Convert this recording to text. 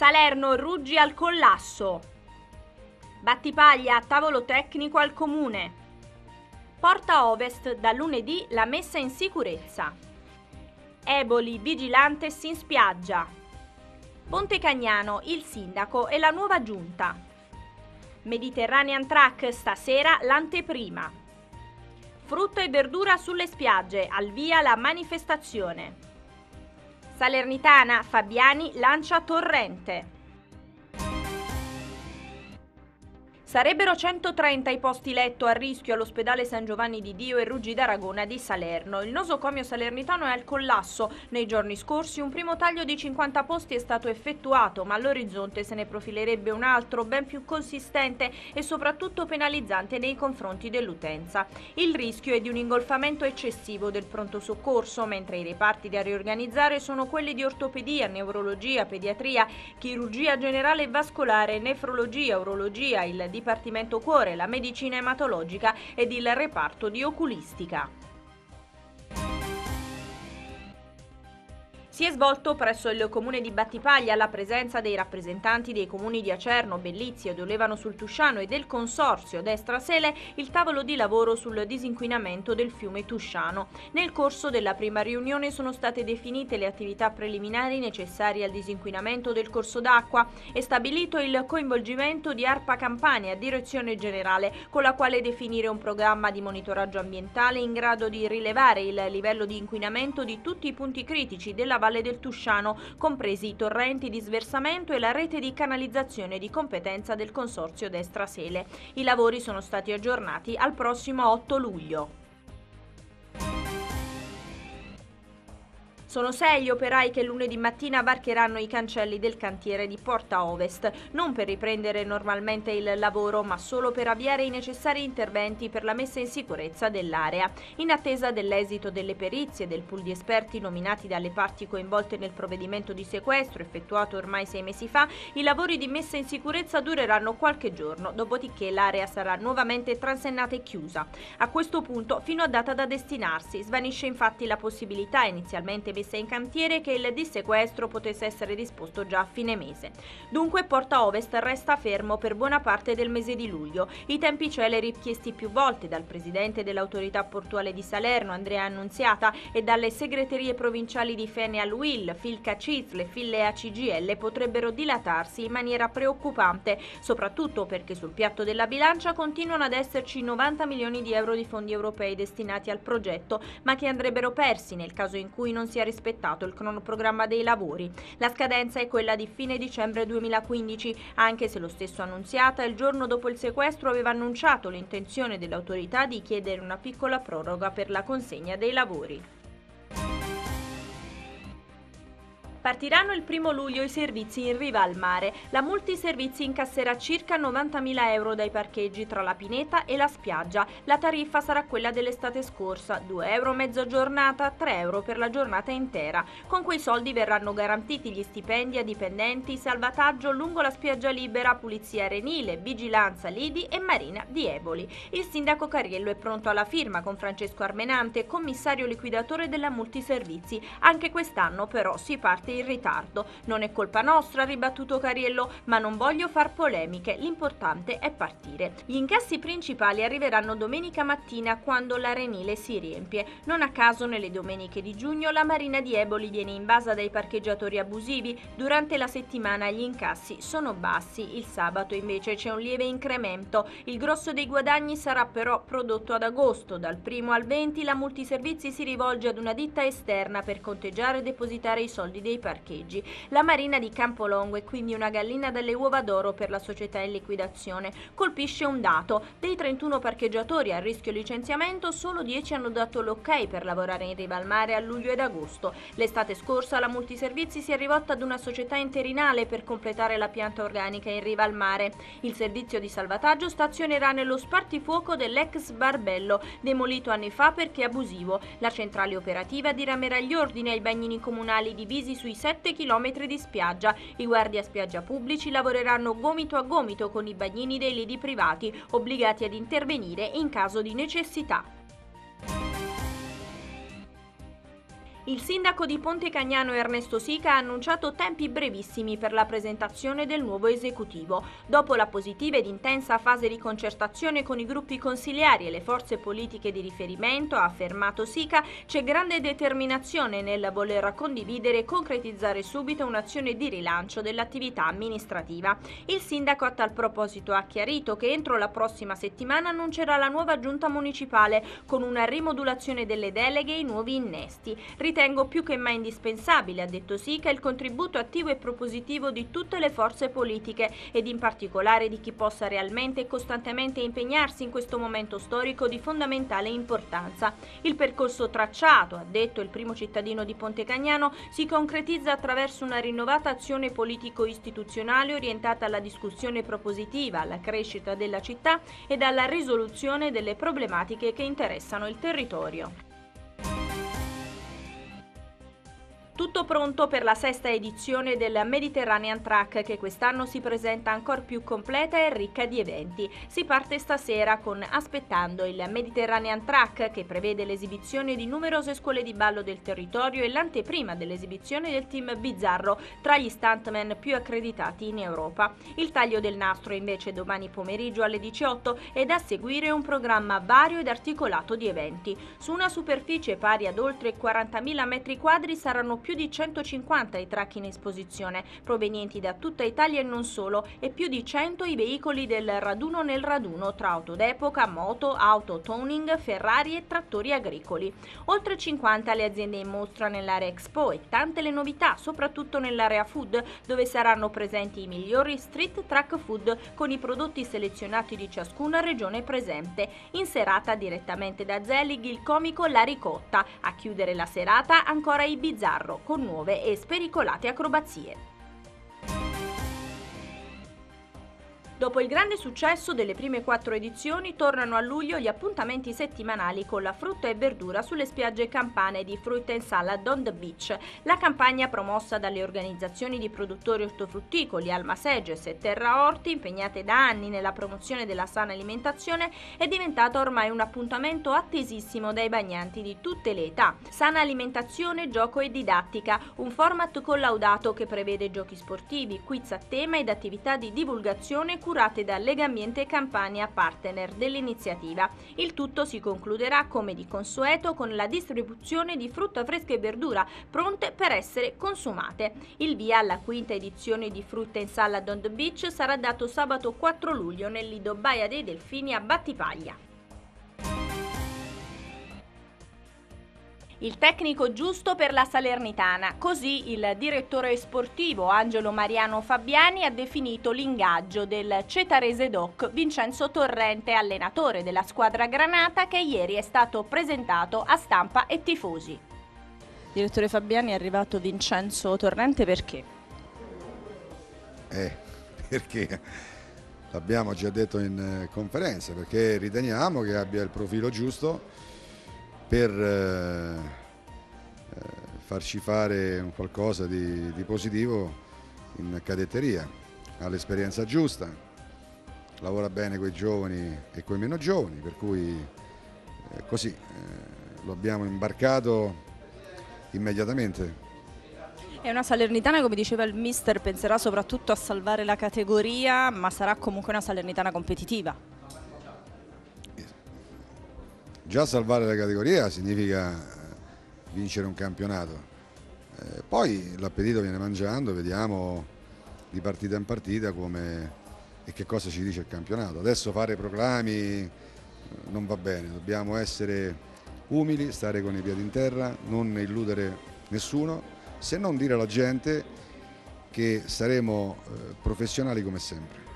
Salerno, Ruggi al collasso. Battipaglia, tavolo tecnico al comune. Porta Ovest, da lunedì la messa in sicurezza. Eboli, vigilantes in spiaggia. Ponte Cagnano, il sindaco e la nuova giunta. Mediterranean Track, stasera l'anteprima. Frutta e verdura sulle spiagge, al via la manifestazione. Salernitana, Fabiani lancia torrente. Sarebbero 130 i posti letto a rischio all'ospedale San Giovanni di Dio e Ruggi d'Aragona di Salerno. Il nosocomio salernitano è al collasso. Nei giorni scorsi un primo taglio di 50 posti è stato effettuato, ma all'orizzonte se ne profilerebbe un altro ben più consistente e soprattutto penalizzante nei confronti dell'utenza. Il rischio è di un ingolfamento eccessivo del pronto soccorso, mentre i reparti da riorganizzare sono quelli di ortopedia, neurologia, pediatria, chirurgia generale e vascolare, nefrologia, urologia, il Dipartimento Cuore, la medicina ematologica ed il reparto di oculistica. Si è svolto presso il comune di Battipaglia alla presenza dei rappresentanti dei comuni di Acerno, Bellizio ed Olevano sul Tusciano e del consorzio Destra Sele il tavolo di lavoro sul disinquinamento del fiume Tusciano. Nel corso della prima riunione sono state definite le attività preliminari necessarie al disinquinamento del corso d'acqua e stabilito il coinvolgimento di ARPA Campania, direzione generale, con la quale definire un programma di monitoraggio ambientale in grado di rilevare il livello di inquinamento di tutti i punti critici della Valle del Tusciano, compresi i torrenti di sversamento e la rete di canalizzazione di competenza del consorzio Destra Sele. I lavori sono stati aggiornati al prossimo 8 luglio. Sono 6 gli operai che lunedì mattina varcheranno i cancelli del cantiere di Porta Ovest, non per riprendere normalmente il lavoro, ma solo per avviare i necessari interventi per la messa in sicurezza dell'area. In attesa dell'esito delle perizie del pool di esperti nominati dalle parti coinvolte nel provvedimento di sequestro effettuato ormai 6 mesi fa, i lavori di messa in sicurezza dureranno qualche giorno, dopodiché l'area sarà nuovamente transennata e chiusa. A questo punto, fino a data da destinarsi, svanisce infatti la possibilità inizialmente messa in cantiere che il dissequestro potesse essere disposto già a fine mese. Dunque Porta Ovest resta fermo per buona parte del mese di luglio. I tempi celeri chiesti più volte dal presidente dell'autorità portuale di Salerno, Andrea Annunziata, e dalle segreterie provinciali di Fenea Luil, Filca Cizl e Fillea CGL potrebbero dilatarsi in maniera preoccupante, soprattutto perché sul piatto della bilancia continuano ad esserci 90 milioni di euro di fondi europei destinati al progetto, ma che andrebbero persi nel caso in cui non sia rispettato il cronoprogramma dei lavori. La scadenza è quella di fine dicembre 2015, anche se lo stesso Annunziata il giorno dopo il sequestro aveva annunciato l'intenzione dell'autorità di chiedere una piccola proroga per la consegna dei lavori. Partiranno il 1° luglio i servizi in riva al mare. La Multiservizi incasserà circa 90.000 euro dai parcheggi tra la pineta e la spiaggia. La tariffa sarà quella dell'estate scorsa, 2 euro mezza giornata, 3 euro per la giornata intera. Con quei soldi verranno garantiti gli stipendi a dipendenti, salvataggio lungo la spiaggia libera, pulizia arenile, vigilanza lidi e marina di Eboli. Il sindaco Cariello è pronto alla firma con Francesco Armenante, commissario liquidatore della Multiservizi. Anche quest'anno però si parte in ritardo. Non è colpa nostra, ha ribattuto Cariello, ma non voglio far polemiche, l'importante è partire. Gli incassi principali arriveranno domenica mattina quando l'arenile si riempie. Non a caso nelle domeniche di giugno la marina di Eboli viene invasa dai parcheggiatori abusivi. Durante la settimana gli incassi sono bassi, il sabato invece c'è un lieve incremento. Il grosso dei guadagni sarà però prodotto ad agosto. Dal 1° al 20 la Multiservizi si rivolge ad una ditta esterna per conteggiare e depositare i soldi dei parcheggi. La marina di Campolongo è quindi una gallina dalle uova d'oro per la società in liquidazione. Colpisce un dato: dei 31 parcheggiatori a rischio licenziamento solo 10 hanno dato l'ok per lavorare in riva al mare a luglio ed agosto. L'estate scorsa la Multiservizi si è rivolta ad una società interinale per completare la pianta organica in riva al mare. Il servizio di salvataggio stazionerà nello spartifuoco dell'ex Barbello, demolito anni fa perché abusivo. La centrale operativa diramerà gli ordini ai bagnini comunali divisi sui 7 km di spiaggia. I guardia spiaggia pubblici lavoreranno gomito a gomito con i bagnini dei lidi privati, obbligati ad intervenire in caso di necessità. Il sindaco di Ponte Cagnano Ernesto Sica ha annunciato tempi brevissimi per la presentazione del nuovo esecutivo. Dopo la positiva ed intensa fase di concertazione con i gruppi consiliari e le forze politiche di riferimento, ha affermato Sica, c'è grande determinazione nel voler condividere e concretizzare subito un'azione di rilancio dell'attività amministrativa. Il sindaco a tal proposito ha chiarito che entro la prossima settimana annuncerà la nuova giunta municipale con una rimodulazione delle deleghe e i nuovi innesti. Ritengo più che mai indispensabile, ha detto Sica, il contributo attivo e propositivo di tutte le forze politiche ed in particolare di chi possa realmente e costantemente impegnarsi in questo momento storico di fondamentale importanza. Il percorso tracciato, ha detto il primo cittadino di Ponte Cagnano, si concretizza attraverso una rinnovata azione politico-istituzionale orientata alla discussione propositiva, alla crescita della città ed alla risoluzione delle problematiche che interessano il territorio. Tutto pronto per la sesta edizione del Mediterranean Track, che quest'anno si presenta ancora più completa e ricca di eventi. Si parte stasera con Aspettando, il Mediterranean Track, che prevede l'esibizione di numerose scuole di ballo del territorio e l'anteprima dell'esibizione del team Bizzarro, tra gli stuntman più accreditati in Europa. Il taglio del nastro invece domani pomeriggio alle 18 ed a seguire un programma vario ed articolato di eventi. Su una superficie pari ad oltre 40.000 metri quadri saranno più di 150 i track in esposizione, provenienti da tutta Italia e non solo, e più di 100 i veicoli del raduno nel raduno, tra auto d'epoca, moto, auto towing, Ferrari e trattori agricoli. Oltre 50 le aziende in mostra nell'area Expo e tante le novità, soprattutto nell'area food, dove saranno presenti i migliori street track food con i prodotti selezionati di ciascuna regione presente. In serata direttamente da Zelig il comico La Ricotta, a chiudere la serata ancora i Bizzarro, con nuove e spericolate acrobazie. Dopo il grande successo delle prime 4 edizioni, tornano a luglio gli appuntamenti settimanali con la frutta e verdura sulle spiagge campane di Fruit and Salad on the Beach. La campagna, promossa dalle organizzazioni di produttori ortofrutticoli Alma Seges e Terra Orti, impegnate da anni nella promozione della sana alimentazione, è diventata ormai un appuntamento attesissimo dai bagnanti di tutte le età. Sana alimentazione, gioco e didattica, un format collaudato che prevede giochi sportivi, quiz a tema ed attività di divulgazione curate da Legambiente Campania, partner dell'iniziativa. Il tutto si concluderà come di consueto con la distribuzione di frutta fresca e verdura pronte per essere consumate. Il via alla quinta edizione di Fruit and Salad on the Beach sarà dato sabato 4 luglio nel Lido Baia dei Delfini a Battipaglia. Il tecnico giusto per la Salernitana, così il direttore sportivo Angelo Mariano Fabiani ha definito l'ingaggio del cetarese doc Vincenzo Torrente, allenatore della squadra granata, che ieri è stato presentato a stampa e tifosi. Direttore Fabiani, è arrivato Vincenzo Torrente perché? Perché l'abbiamo già detto in conferenza, perché riteniamo che abbia il profilo giusto per farci fare un qualcosa di positivo in cadetteria. Ha l'esperienza giusta, lavora bene con i giovani e con i meno giovani, per cui così lo abbiamo imbarcato immediatamente. È una Salernitana, come diceva il mister, penserà soprattutto a salvare la categoria, ma sarà comunque una Salernitana competitiva. Già salvare la categoria significa vincere un campionato, poi l'appetito viene mangiando, vediamo di partita in partita come e che cosa ci dice il campionato. Adesso fare proclami non va bene, dobbiamo essere umili, stare con i piedi in terra, non illudere nessuno, se non dire alla gente che saremo professionali come sempre.